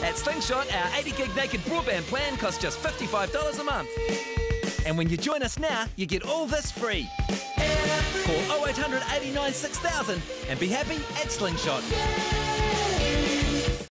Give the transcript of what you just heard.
At Slingshot, our 80 gig naked broadband plan costs just $55 a month. And when you join us now, you get all this free. Call 0800 89 6000 and be happy at Slingshot.